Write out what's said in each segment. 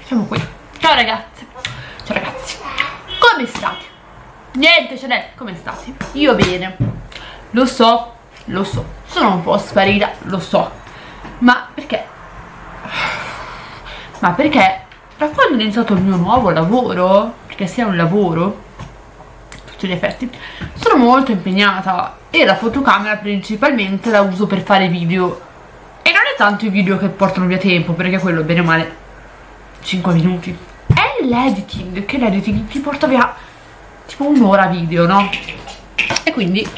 Siamo qui. Ciao ragazze. Ciao ragazzi. Come state? Niente, Chanel, come state? Io bene. Lo so. Sono un po' sparita, lo so. Ma perché? Da quando ho iniziato il mio nuovo lavoro, perché sia un lavoro, tutti gli effetti, sono molto impegnata e la fotocamera principalmente la uso per fare video. E non è tanto i video che portano via tempo, perché quello bene o male 5 minuti. È l'editing, che l'editing ti porta via tipo un'ora video, no? E quindi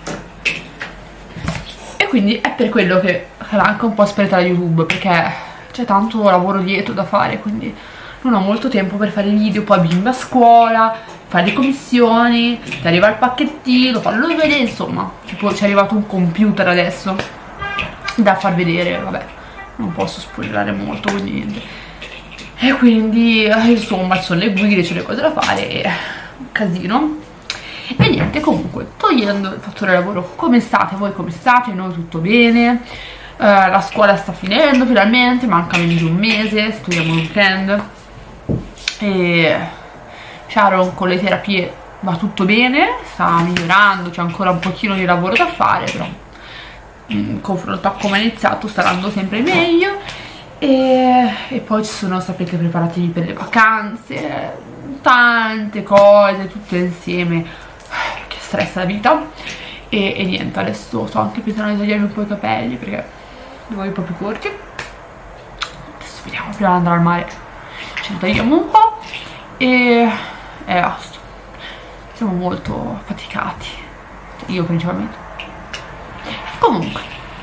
è per quello che l'ho anche un po' sparita da YouTube, perché c'è tanto lavoro dietro da fare, quindi non ho molto tempo per fare video. Poi bimba a scuola, fare le commissioni, ti arriva il pacchettino, fallo vedere, insomma, tipo ci è arrivato un computer adesso da far vedere, vabbè, non posso spoilerare molto, quindi niente. E quindi insomma ci sono le guide, c'è le cose da fare, e un casino. E niente, comunque, togliendo il fattore lavoro, come state voi? Come state? Noi tutto bene. La scuola sta finendo finalmente, manca meno di un mese, studiamo il weekend. E Sharon con le terapie va tutto bene, sta migliorando, c'è ancora un pochino di lavoro da fare, però in confronto a come è iniziato sta andando sempre meglio. E poi ci sono, sapete, preparativi per le vacanze, tante cose tutte insieme, che stress la vita. E niente, adesso sto anche pensando di tagliarmi un po' i capelli perché devo i proprio corti. Adesso vediamo, prima di andare al mare ce li tagliamo un po' e basta. Siamo molto faticati, io principalmente. Comunque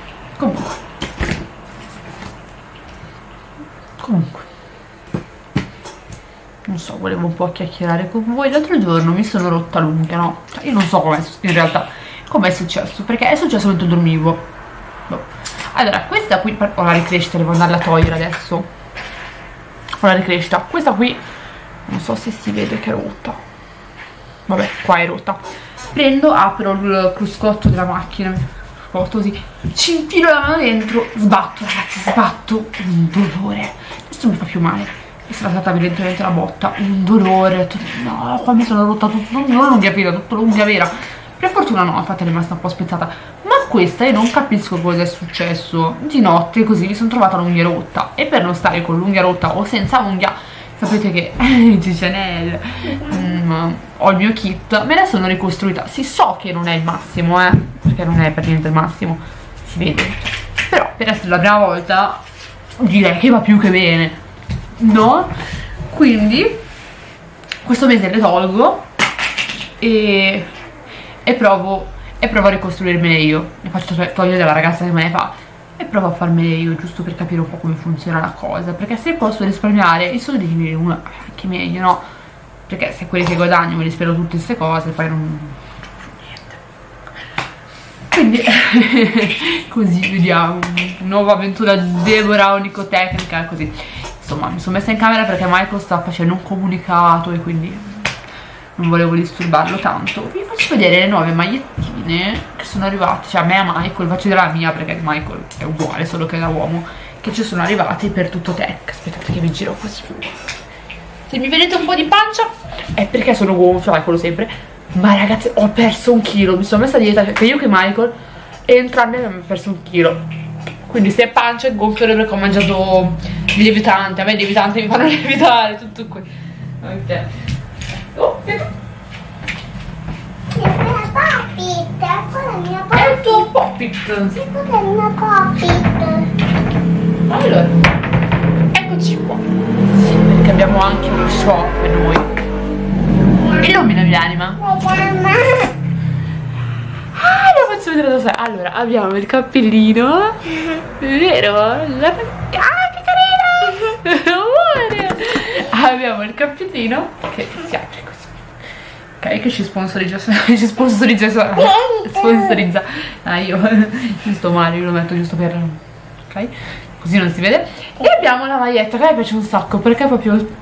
non so, volevo un po' chiacchierare con voi. L'altro giorno mi sono rotta l'unghia, no? Cioè, io non so come in realtà com'è successo, perché è successo mentre dormivo. Allora, questa qui ho la ricrescita, devo andarla a togliere adesso. Ho la ricrescita, questa qui non so se si vede che è rotta. Vabbè, qua è rotta. Prendo, apro il cruscotto della macchina, così, ci infilo la mano dentro, sbatto, ragazzi, sbatto, un dolore. Adesso mi fa più male. Questa è stata evidentemente la botta, un dolore. No, qua mi sono rotta tutto, non l'unghia vera, tutta l'unghia vera. Per fortuna no, infatti è rimasta un po' spezzata. Ma questa io non capisco cosa è successo. Di notte così mi sono trovata l'unghia rotta. E per non stare con l'unghia rotta o senza unghia, sapete che di Chanel ho il mio kit, me la sono ricostruita. Si so che non è il massimo, perché non è per niente il massimo, si vede. Però per essere la prima volta direi che va più che bene, no? Quindi questo mese le tolgo e provo a ricostruirmene io. Ne faccio togliere dalla ragazza che me ne fa e provo a farmene io, giusto per capire un po' come funziona la cosa, perché se posso risparmiare i soldi di uno anche meglio, no? Perché se quelli che guadagno me li spero tutte queste cose, poi non niente. Quindi così vediamo, nuova avventura Deborah onicotecnica, così. Insomma, mi sono messa in camera perché Michael sta facendo un comunicato e quindi non volevo disturbarlo tanto. Vi faccio vedere le nuove magliettine che sono arrivate, cioè a me e a Michael, faccio vedere la mia perché Michael è uguale, solo che da uomo, che ci sono arrivati per tutto tech. Aspettate che vi giro così. Se mi vedete un po' di pancia è perché sono gonfia, quello sempre. Ma ragazzi, ho perso 1 chilo, mi sono messa a dieta, perché io che Michael entrambi abbiamo perso 1 chilo. Quindi se è pancia è gonfia perché ho mangiato il lievitante. A me il lievitante mi fanno lievitare, tutto qui. Ok. Oh, vedo. È il tuo Pop-It. Sì, questo è il mio Pop-It. Allora, eccoci qua. Sì, perché abbiamo anche uno shop noi. Illuminami l'anima. Ah, lo faccio vedere da sé. Allora, abbiamo il cappellino. Vero? Ah, che carino. Amore. Abbiamo il cappellino che si apre così. Ok, che ci sponsorizza. Sponsorizza. Ah, io sto male, io lo metto giusto per. Ok? Così non si vede. E abbiamo la maglietta che a me piace un sacco perché è proprio.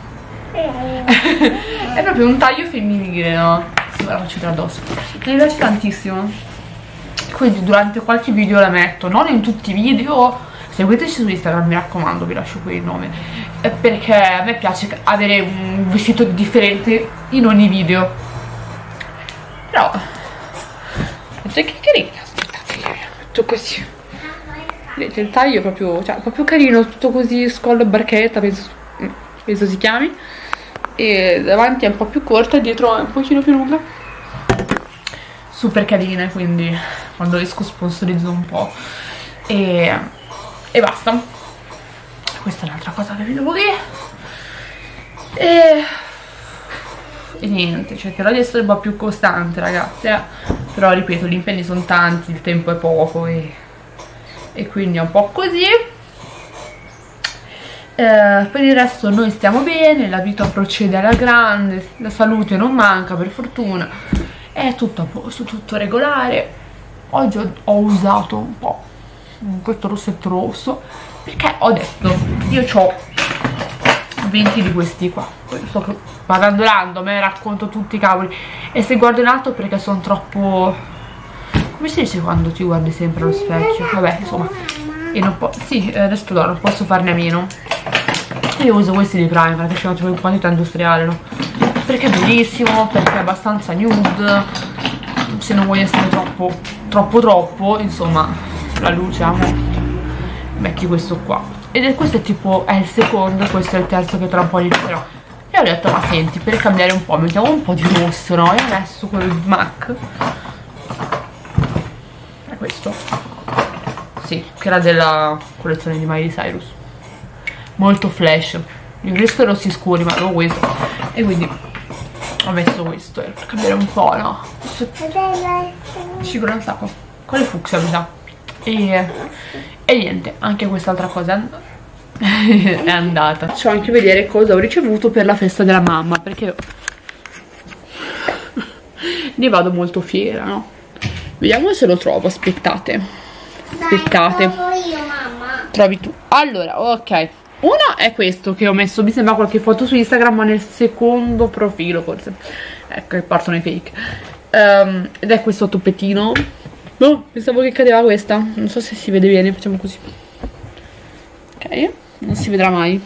È proprio un taglio femminile, no? Sì, me la faccio vedere addosso. Mi piace tantissimo. Quindi durante qualche video la metto, non in tutti i video, seguiteci su Instagram, mi raccomando, vi lascio qui il nome, perché a me piace avere un vestito differente in ogni video. Però che carina, aspettate, tutto così, vedete il taglio è proprio, cioè, proprio carino, tutto così, scollo e barchetta, penso si chiami, e davanti è un po' più corta e dietro è un pochino più lunga, super carine, quindi quando esco sponsorizzo un po' e basta. Questa è un'altra cosa che vi devo dire e niente, cercherò di essere un po' più costante, ragazzi, però ripeto, gli impegni sono tanti, il tempo è poco e quindi è un po' così. Per il resto noi stiamo bene, la vita procede alla grande, la salute non manca per fortuna, è tutto a posto, tutto regolare. Oggi ho usato un po' questo rossetto rosso perché ho detto, io ho 20 di questi qua, poi sto parlando random, racconto tutti i cavoli, e se guardo in alto perché sono troppo, come si dice quando ti guardi sempre allo specchio, vabbè, insomma, e non sì, adesso non posso farne a meno. Io uso questi di primer che sono tipo in quantità industriale, no? Perché è bellissimo, perché è abbastanza nude, se non vuoi essere troppo, insomma, la luce a morte, metti questo qua. Questo è tipo, è il secondo, questo è il terzo che tra un po' inizierò. E ho detto, ma senti, per cambiare un po', mettiamo un po' di rosso, no? E ho messo quello di MAC. È questo. Sì, che era della collezione di Miley Cyrus. Molto flash. Io preferisco i rossi scuri, ma avevo questo. E quindi ho messo questo per cambiare un po', no? Ci vuole un sacco. Quale fucsia mi sa. E niente, anche quest'altra cosa è andata. Faccio anche vedere cosa ho ricevuto per la festa della mamma, perché ne vado molto fiera, no? Vediamo se lo trovo, aspettate. Aspettate. Dai, io, mamma. Trovi tu. Allora, ok. Uno è questo che ho messo, mi sembra qualche foto su Instagram, ma nel secondo profilo forse. Ecco, che partono i fake. Ed è questo toppettino. No, pensavo che cadeva questa. Non so se si vede bene, facciamo così. Ok, non si vedrà mai.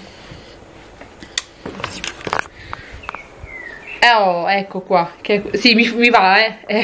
Oh, ecco qua. Sì, mi va,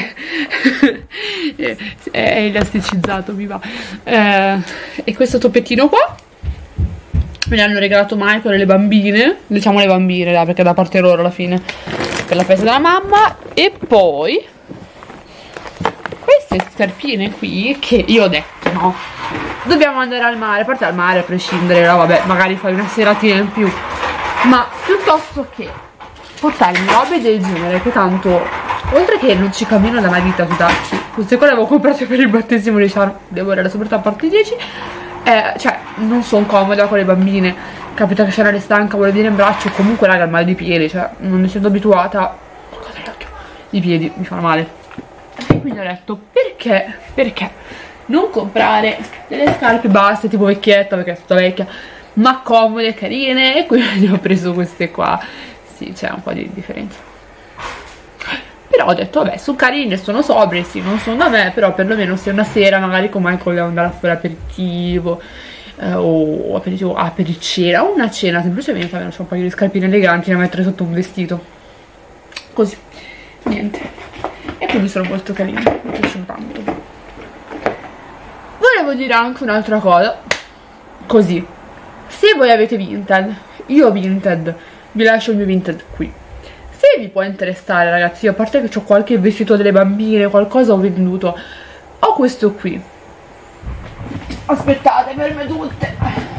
è elasticizzato, mi va. E questo toppettino qua me l'hanno regalato Michael e le bambine. Diciamo le bambine, dai, perché è da parte loro alla fine, per la festa della mamma. E poi queste scarpine qui che io ho detto, no, dobbiamo andare al mare, a parte al mare a prescindere, no, vabbè, magari fai una seratina in più, ma piuttosto che portarmi robe del genere, che tanto, oltre che non ci cammino da una vita sui tacchi, queste qua le avevo comprate per il battesimo di Char, devo avere la soprattutto a parte 10, cioè non sono comoda con le bambine, capita che c'è una stanca, vuole dire in braccio, comunque raga, il male di piedi, cioè non essendo abituata, i piedi mi fanno male. E quindi ho detto, perché non comprare delle scarpe basse tipo vecchietta, perché è tutta vecchia, ma comode e carine, e quindi ho preso queste qua. Sì, c'è un po' di differenza, però ho detto, vabbè, sono carine, sono sobrie, sì, non sono da me, però perlomeno se una sera magari con Michael vogliamo andare a fare aperitivo, o aperitivo, apericena, o una cena, semplicemente c'è un paio di scarpine eleganti da mettere sotto un vestito, così, niente. E quindi sono molto carine, mi piacciono tanto. Volevo dire anche un'altra cosa, così, se voi avete Vinted, io ho Vinted, vi lascio il mio Vinted qui. Se vi può interessare, ragazzi, io a parte che ho qualche vestito delle bambine, qualcosa ho venduto, ho questo qui. Aspettate, ferme tutte.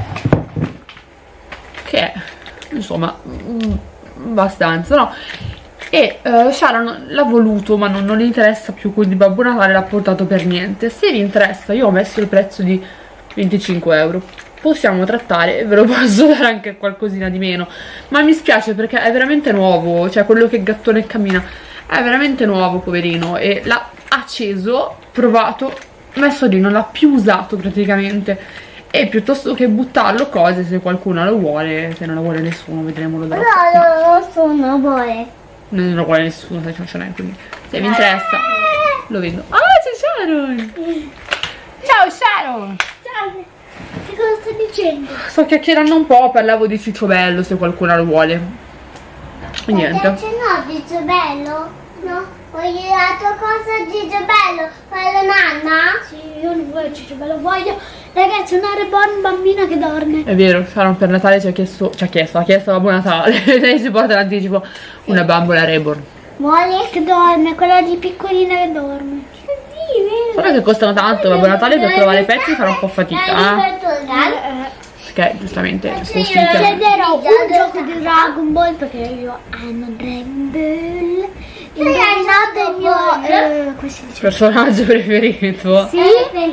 Che è, insomma, abbastanza, no? E Sharon l'ha voluto, ma non gli interessa più, quindi Babbo Natale l'ha portato per niente. Se vi interessa, io ho messo il prezzo di 25 euro. Possiamo trattare e ve lo posso dare anche qualcosina di meno, ma mi spiace perché è veramente nuovo, cioè quello che gattone cammina è veramente nuovo, poverino, e l'ha acceso, provato, messo lì, non l'ha più usato praticamente, e piuttosto che buttarlo, cose, se qualcuno lo vuole, se non lo vuole nessuno, vedremo, lo darò. No, nessuno vuole. Non lo vuole nessuno, sai, non ce n'è, quindi se vi interessa lo vendo. Ah, c'è Sharon! Ciao Sharon! Ciao. che cosa stai dicendo? Sto chiacchierando un po', parlavo di Cicciobello se qualcuno lo vuole. E niente. No, Cicciobello? No, voglio la tua cosa Cicciobello? Quello nanna? Sì, io non voglio Cicciobello, voglio, ragazzi, una reborn bambina che dorme. È vero, Sharon per Natale ha chiesto Babbo Natale. Lei si porta l'anticipo, una bambola reborn. Vuole che dorme, quella di piccolina che dorme. Sì, vero. Guarda che costano tanto, Babbo Natale per trovare i pezzi farà un po' fatica, perché giustamente sono chiederò un gioco di Dragon Ball perché io amo Dragon Ball. Indovinato il mio come si dice? Personaggio preferito. Sì.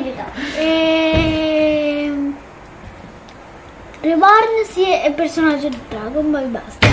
Reborn sì, è il personaggio di Dragon Ball, basta.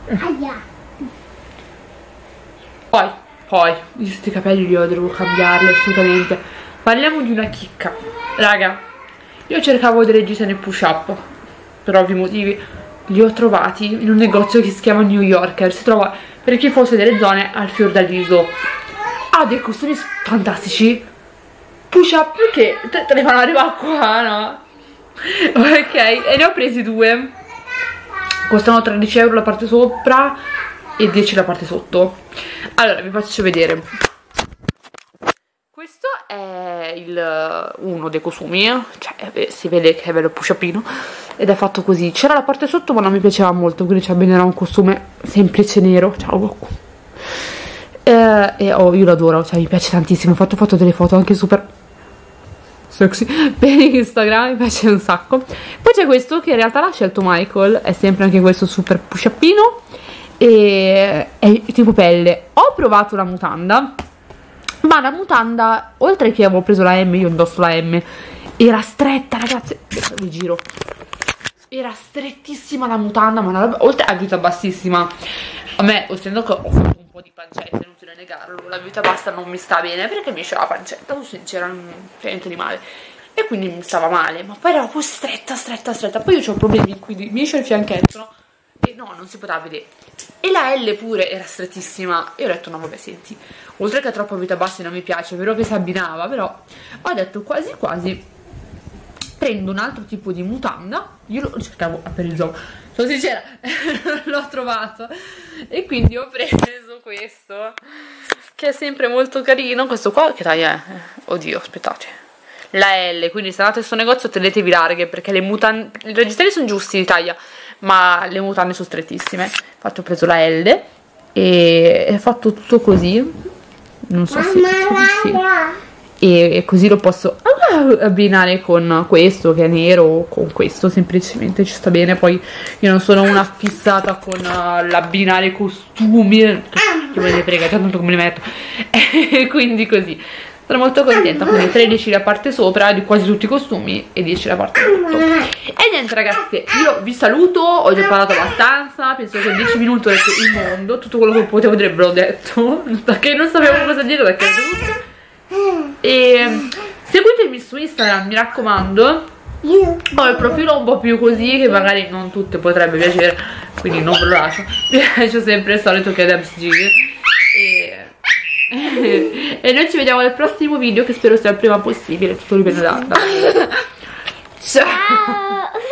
Poi, questi capelli io devo cambiarli assolutamente. Parliamo di una chicca. Raga, io cercavo dei reggiseni nel push up, per ovvi motivi. Li ho trovati in un negozio che si chiama New Yorker. Si trova, per chi fosse delle zone, al Fiordaliso. Ha dei costumi fantastici. Push up che te ne fanno arrivare qua, no? Ok, e ne ho presi 2. Costano 13 euro la parte sopra e 10 la parte sotto. Allora vi faccio vedere. Questo è uno dei costumi, cioè si vede che è bello push upino ed è fatto così. C'era la parte sotto ma non mi piaceva molto, quindi ci abbinerò un costume semplice nero. Ciao Goku. Io lo adoro, cioè mi piace tantissimo. Ho fatto delle foto anche super sexy per Instagram, mi piace un sacco. Poi c'è questo che in realtà l'ha scelto Michael, è sempre anche questo super push upino e è tipo pelle. Ho provato la mutanda, ma la mutanda, oltre che avevo preso la M, io indosso la M, era stretta, ragazzi. Vi giro, era strettissima la mutanda, ma una roba, oltre a vita bassissima. A me, essendo che ho fatto un po' di pancetta, inutile negarlo, la vita bassa non mi sta bene perché mi esce la pancetta, sono sincera, non c'è niente di male. E quindi mi stava male, ma poi era proprio stretta. Poi io ho problemi, quindi mi esce il fianchetto, no? E no, non si poteva vedere. E la L pure era strettissima. E ho detto, no vabbè, senti, oltre che troppo vita bassa non mi piace, è vero che si abbinava, però ho detto quasi quasi prendo un altro tipo di mutanda. Io lo cercavo per il gioco, sono sincera, l'ho trovato e quindi ho preso questo che è sempre molto carino. Questo qua che taglia è? Oddio, aspettate, la L, quindi se andate sul negozio tenetevi larghe perché le mutande, i reggiseni sono giusti di taglia ma le mutande sono strettissime. Infatti ho preso la L e è fatto tutto così, non so se e così lo posso abbinare con questo che è nero o con questo, semplicemente ci sta bene. Poi io non sono una fissata con l'abbinare costumi, che me ne frega, tanto come li metto e quindi così sono molto contenta. Quindi 13 la parte sopra di quasi tutti i costumi e 10 la parte sotto. E niente ragazzi, io vi saluto, ho già parlato abbastanza, penso che in 10 minuti ho detto il mondo, tutto quello che potevo dire ve l'ho detto, perché non sapevo cosa dire, perché tutto. E seguitemi su Instagram, mi raccomando. Ho il profilo un po' più così che magari non tutte potrebbe piacere, quindi non ve lo lascio. Mi piace sempre il solito che è DebsG e noi ci vediamo nel prossimo video che spero sia il prima possibile. Tutto dipende da... Ciao.